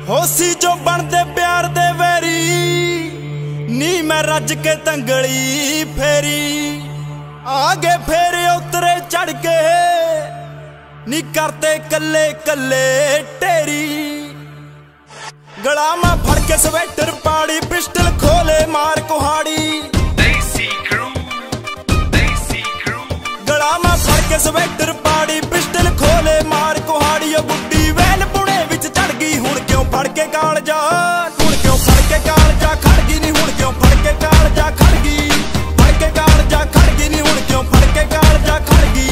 होसी जो बनते प्यार दे वैरी नी मैं रज के तंगली फेरी आगे फेरे उतरे चढ़ के नी करते कल्ले कल्ले टेरी गला में फड़ के स्वेटर पाड़ी पिस्टल खोले मार कुहाड़ी गला में फड़ के स्वेटर पाड़ी पिस्टल खोले मार कुहाड़ी बुड्ढी वैल पुणे विच चढ़ गई हुण क्यों फड़ के गाल जा हुण क्यों फड़ के गाल जा खड़ गई नी हुण क्यों फड़ के गाल जा खड़ गई फड़ के गाल जा खड़ गई नी हुण क्यों फड़ के गाल जा खड़ गई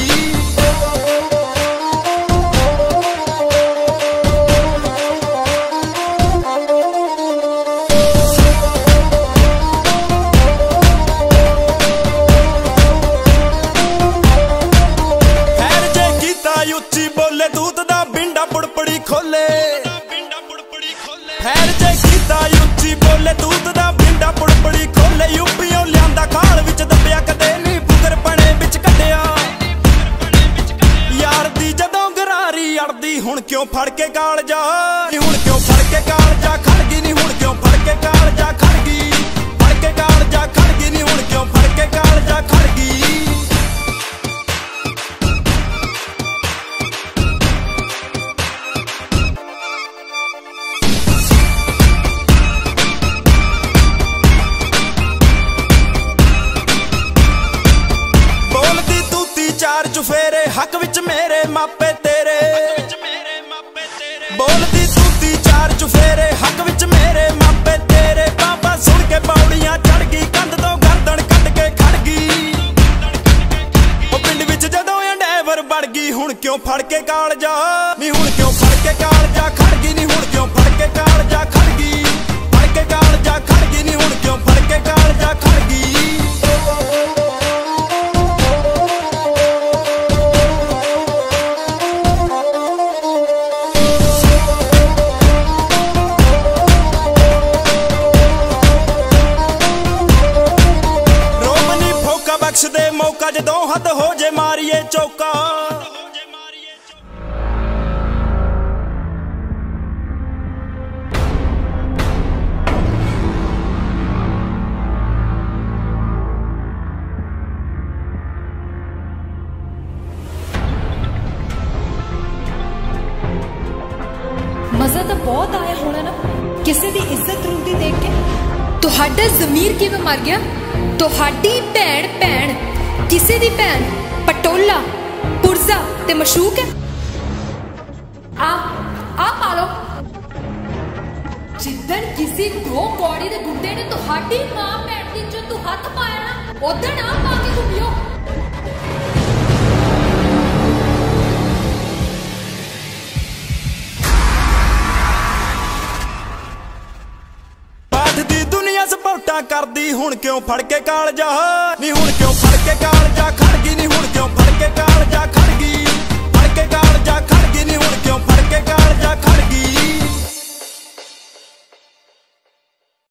उच्ची बोले दूध दा बिंडा पुड़पड़ी खोले खैर जे कीता उच्ची बोले दूध दा बिंडा पुड़पड़ी खोले यूपीओ लियांदा खाल विच दबिया कदे नी फुकर पने विच कड्डिया यार दी जदों गरारी अड़दी हुण क्यों फड़ के गाल जा नी हुण क्यों फड़ के गाल जा खड़ गई नी हुण क्यों फड़ के गाल जा खड़ गई फड़ के गाल जा खड़ गई नी हुण क्यों फड़ के गाल जा खड़ गई चार चुफेरे हक विच मेरे मापे तेरे बोलदी तूती चार चुफेरे हक विच मेरे मापे तेरे बाबा सुन के पौड़ियां चढ़ गई कंध तो गर्दन कट के खड़ गई ओ पिंड विच जदों एंडेवर बढ़ गई हुण क्यों फड़ के गाल जा नी हुण क्यों फड़ के गाल जा खड़ गई नी हुण क्यों फड़ के गाल जा खड़ गई फड़ के गाल जा खड़ गई नी हुण क्यों फड़ के गाल जा खड़ गई बख्श दे मौका जदों हद हो जे मारिए चौका मजा तो बहुत आया होना ना किसी दी इज्जत रुंदी देख के तुहाडा ज़मीर किवें मर गया तुहाडी भैन भैन किसी दी भैन पटोला पुरजा ते मशूक है आ पालो जिद्दन किसी दो कौड़ी दे गुंडे ने तुहाडी मां भैन दी जो तू हथ पाया ना उदन आ पा के घुमियो सपोर्टा करदी हुण क्यों फड़ के गाल जा नी हुण क्यों फड़ के गाल जा खड़ गई नी हुण क्यों